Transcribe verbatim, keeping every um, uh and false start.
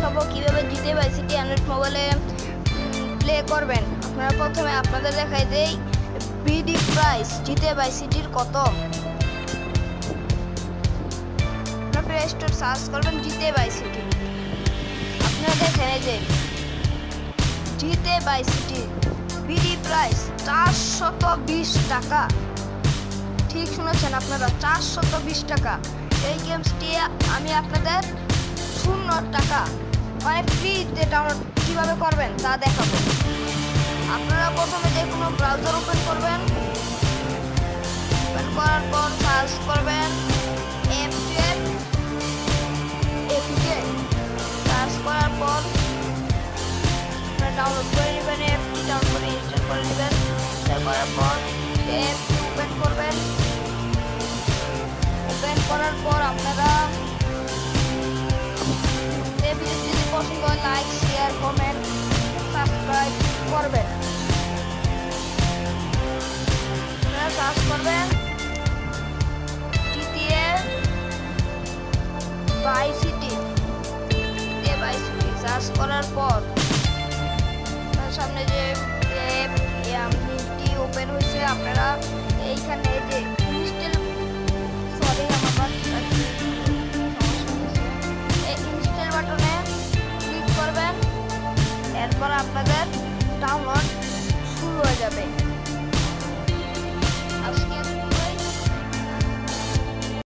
দেখাবো কিভাবে GTA Vice City Android মোবাইলে প্লে করবেন। আপনারা প্রথমে আপনাদের দেখাই দেই বিডি প্রাইস জিটিএ ভাইস সিটির কত। আপনারা প্লে স্টোর সার্চ করবেন জিটিএ ভাইস সিটি। আপনারা দেখেন এই যে GTA Vice City BD price চারশত বিশ টাকা। ঠিক শুনেছেন আপনারা, চারশত বিশ টাকা। এই গেমসটি আমি আপনাদের শূন্য টাকা মানে ফ্রিতে ডাউনলোড কীভাবে করবেন তা দেখাবো। আপনারা প্রথমে যে কোনো ব্রাউজার ওপেন করবেন, ওপেন করার পর সার্চ করবেন এফজেড এপিকে। সার্চ করার পর আপনারা ডাউনলোড করে নেবেন, অ্যাপটি ডাউনলোড করে ইনস্টল করে নেবেন। ইনস্টল করার পর অ্যাপটি ওপেন করবেন। ওপেন করার পর আপনারা যদি পছন্দ হয় লাইক শেয়ার কমেন্ট সাবস্ক্রাইব করবেন। আপনারা সার্চ করবেন GTA Vice City. GTA Vice City search করার পর আপনার সামনে যে লিঙ্কটি ওপেন হয়েছে, আপনারা এইখানে যে ইনস্টল সরি আমার ইনস্টল বাটনে ক্লিক করবেন। এরপর আপনাদের ডাউনলোড শুরু হয়ে যাবে।